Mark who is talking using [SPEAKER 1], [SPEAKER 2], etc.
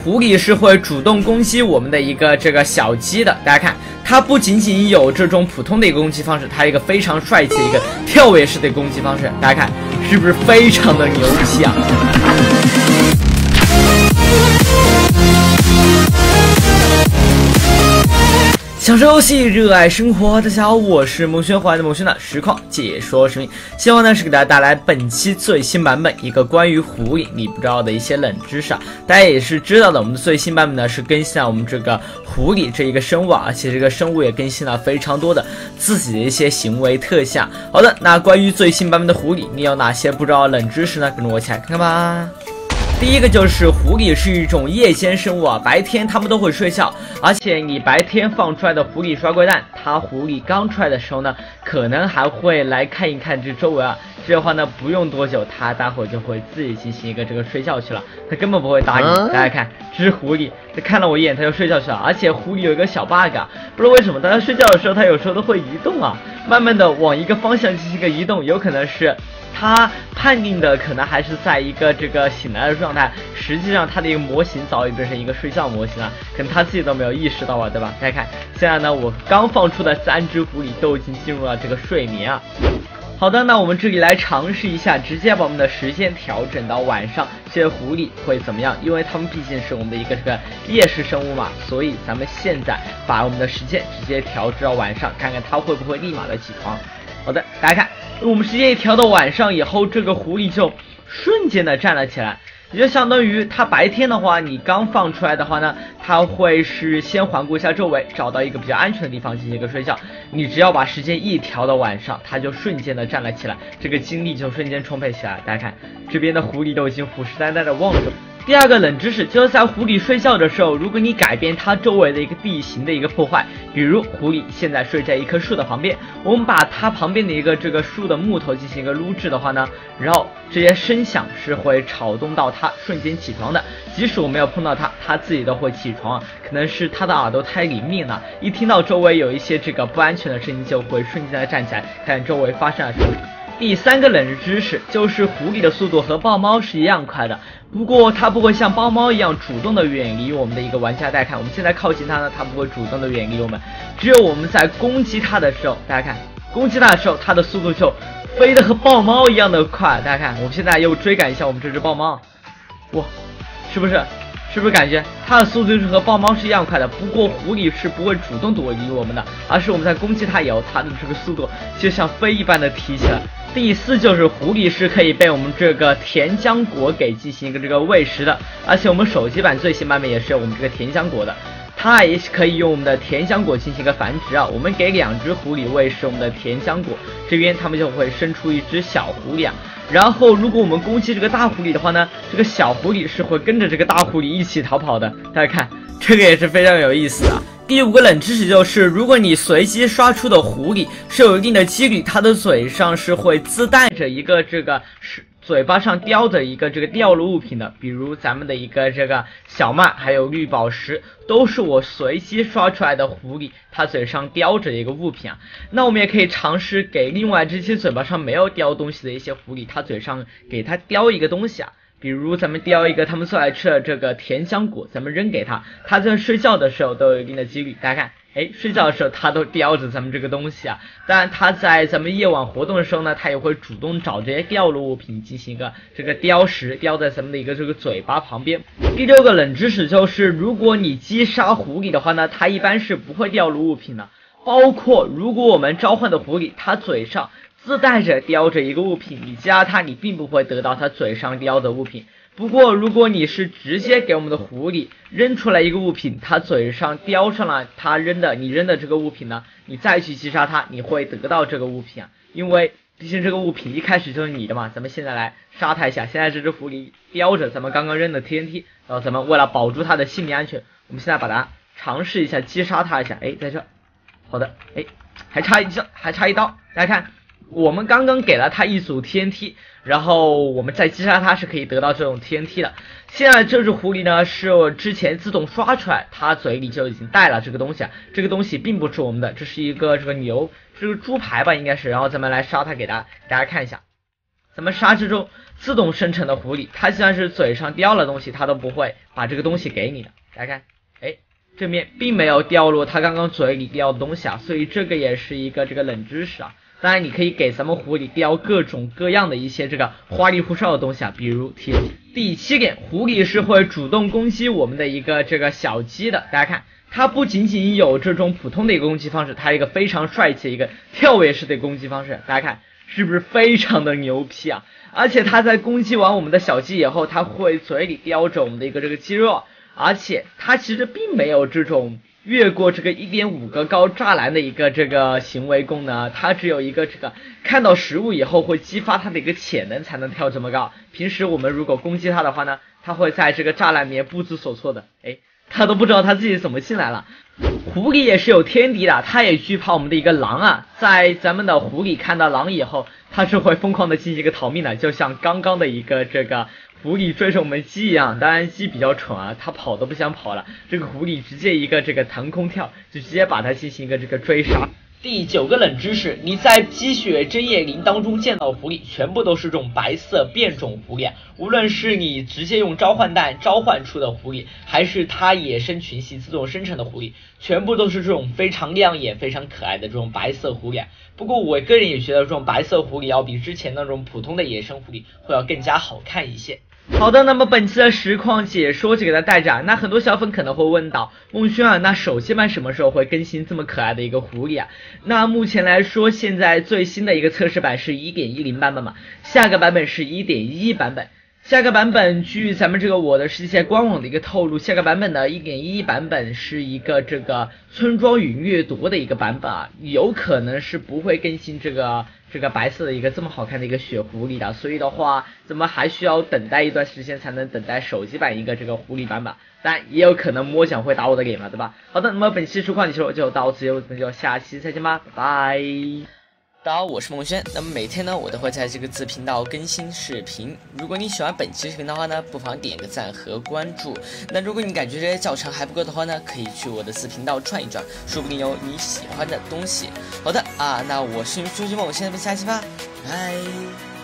[SPEAKER 1] 狐狸是会主动攻击我们的一个这个小鸡的。大家看，它不仅仅有这种普通的一个攻击方式，它有一个非常帅气的一个跳跃式的攻击方式。大家看，是不是非常的牛气啊？享受游戏，热爱生活。大家好，我是孟轩，欢迎来到孟轩的实况解说视频。希望呢是给大家带来本期最新版本一个关于狐狸你不知道的一些冷知识啊。大家也是知道的，我们的最新版本呢是更新了我们这个狐狸这一个生物啊，而且这个生物也更新了非常多的自己的一些行为特性。好的，那关于最新版本的狐狸，你有哪些不知道的冷知识呢？跟着我一起来看看吧。第一个就是狐狸是一种夜间生物啊，白天它们都会睡觉，而且你白天放出来的狐狸刷龟蛋，它狐狸刚出来的时候呢，可能还会来看一看这周围啊，这样的话呢，不用多久，它待会就会自己进行一个这个睡觉去了，它根本不会打你。大家看，这只狐狸，它看了我一眼，它就睡觉去了。而且狐狸有一个小 bug 啊，不知道为什么，当它睡觉的时候，它有时候都会移动啊，慢慢的往一个方向进行一个移动，有可能是它判定的可能还是在一个这个醒来的状态，实际上它的一个模型早已变成一个睡觉模型了，可能它自己都没有意识到啊，对吧？大家看，现在呢，我刚放出的3只狐狸都已经进入了这个睡眠啊。好的，那我们这里来尝试一下，直接把我们的时间调整到晚上，这些狐狸会怎么样？因为它们毕竟是我们的一个这个夜视生物嘛，所以咱们现在把我们的时间直接调至到晚上，看看它会不会立马的起床。好的，大家看，我们时间一调到晚上以后，这个狐狸就瞬间的站了起来，也就相当于它白天的话，你刚放出来的话呢，它会是先环顾一下周围，找到一个比较安全的地方进行一个睡觉。你只要把时间一调到晚上，它就瞬间的站了起来，这个精力就瞬间充沛起来。大家看，这边的狐狸都已经虎视眈眈的望着。第二个冷知识就是在狐狸睡觉的时候，如果你改变它周围的一个地形的一个破坏，比如狐狸现在睡在一棵树的旁边，我们把它旁边的一个这个树的木头进行一个撸制的话呢，然后这些声响是会吵动到它瞬间起床的，即使我没有碰到它，它自己都会起床啊，可能是它的耳朵太灵敏了，一听到周围有一些这个不安全的声音，就会瞬间的站起来，看周围发生了什么。第三个冷知识就是狐狸的速度和豹猫是一样快的，不过它不会像豹猫一样主动的远离我们的一个玩家。大家看，我们现在靠近它呢，它不会主动的远离我们，只有我们在攻击它的时候，大家看，攻击它的时候，它的速度就飞得和豹猫一样的快。大家看，我们现在又追赶一下我们这只豹猫，哇，是不是感觉它的速度是和豹猫是一样快的？不过狐狸是不会主动躲离我们的，而是我们在攻击它以后，它的这个速度就像飞一般的提起来。第四就是狐狸是可以被我们这个甜浆果给进行一个这个喂食的，而且我们手机版最新版本也是有我们这个甜浆果的，它也可以用我们的甜浆果进行一个繁殖啊。我们给2只狐狸喂食我们的甜浆果，这边它们就会生出一只小狐狸啊。然后如果我们攻击这个大狐狸的话呢，这个小狐狸是会跟着这个大狐狸一起逃跑的。大家看，这个也是非常有意思的。第5个冷知识就是，如果你随机刷出的狐狸是有一定的几率，它的嘴上是会自带着一个这个嘴巴上叼着一个这个掉落物品的，比如咱们的一个这个小麦还有绿宝石，都是我随机刷出来的狐狸它嘴上叼着一个物品啊。那我们也可以尝试给另外这些嘴巴上没有叼东西的一些狐狸，它嘴上给它叼一个东西啊。比如咱们叼一个他们最爱吃的这个甜香果，咱们扔给他，他在睡觉的时候都有一定的几率。大家看，哎，睡觉的时候他都叼着咱们这个东西啊。当然他在咱们夜晚活动的时候呢，他也会主动找这些掉落物品进行一个这个叼食，叼在咱们的一个这个嘴巴旁边。第6个冷知识就是，如果你击杀狐狸的话呢，它一般是不会掉落物品的，包括如果我们召唤的狐狸它嘴上自带着叼着一个物品，你击杀它，你并不会得到它嘴上叼的物品。不过如果你是直接给我们的狐狸扔出来一个物品，它嘴上叼上了你扔的这个物品呢，你再去击杀它，你会得到这个物品啊，因为毕竟这个物品一开始就是你的嘛。咱们现在来杀它一下，现在这只狐狸叼着咱们刚刚扔的 TNT， 然后咱们为了保住它的性命安全，我们现在把它尝试一下击杀它一下。哎，在这，好的，哎，还差一刀，大家看。我们刚刚给了他一组 TNT， 然后我们再击杀他是可以得到这种 TNT 的。现在这只狐狸呢是我之前自动刷出来，它嘴里就已经带了这个东西啊，这个东西并不是我们的，这是一个这个牛，这个猪排吧应该是，然后咱们来杀它，给大家看一下。 咱们杀这种自动生成的狐狸，它就算是嘴上叼了东西，它都不会把这个东西给你的。大家看，哎，这面并没有掉落它刚刚嘴里叼的东西啊，所以这个也是一个这个冷知识啊。当然，你可以给咱们狐狸叼各种各样的一些这个花里胡哨的东西啊，比如第7点，狐狸是会主动攻击我们的一个这个小鸡的。大家看，它不仅仅有这种普通的一个攻击方式，它有一个非常帅气的一个跳跃式的攻击方式。大家看是不是非常的牛批啊？而且它在攻击完我们的小鸡以后，它会嘴里叼着我们的一个这个鸡肉，而且它其实并没有这种越过这个 1.5 个高栅栏的一个这个行为功能，它只有一个这个看到食物以后会激发它的一个潜能才能跳这么高。平时我们如果攻击它的话呢，它会在这个栅栏里面不知所措的，它都不知道它自己怎么进来了。狐狸也是有天敌的，它也惧怕我们的一个狼啊。在咱们的狐狸看到狼以后，它是会疯狂的进行一个逃命的，就像刚刚的一个这个狐狸追着我们鸡一样。当然鸡比较蠢啊，它跑都不想跑了，这个狐狸直接一个这个腾空跳，就直接把它进行一个这个追杀。第9个冷知识，你在积雪针叶林当中见到的狐狸全部都是这种白色变种狐狸，无论是你直接用召唤蛋召唤出的狐狸，还是它野生群系自动生成的狐狸，全部都是这种非常亮眼非常可爱的这种白色狐狸。不过我个人也觉得这种白色狐狸要比之前那种普通的野生狐狸会要更加好看一些。好的，那么本期的实况解说就给大家带着。那很多小粉可能会问到孟轩啊，那手机版什么时候会更新这么可爱的一个狐狸啊？那目前来说，现在最新的一个测试版是 1.10 版本嘛，下个版本是 1.11 版本。下个版本据咱们这个我的世界官网的一个透露，下个版本的 1.11 版本是一个这个村庄与掠夺的一个版本啊，有可能是不会更新这个白色的一个这么好看的一个雪狐狸的，所以的话咱们还需要等待一段时间才能等待手机版一个这个狐狸版本，但也有可能摸奖会打我的脸嘛，对吧？好的，那么本期实况解说就到此结束，那就下期再见吧，拜拜。大家好，我是孟轩。那么每天呢，我都会在这个子频道更新视频。如果你喜欢本期视频的话呢，不妨点个赞和关注。那如果你感觉这些教程还不够的话呢，可以去我的子频道转一转，说不定有你喜欢的东西。好的啊，那我是朱金梦，我们下期吧，拜。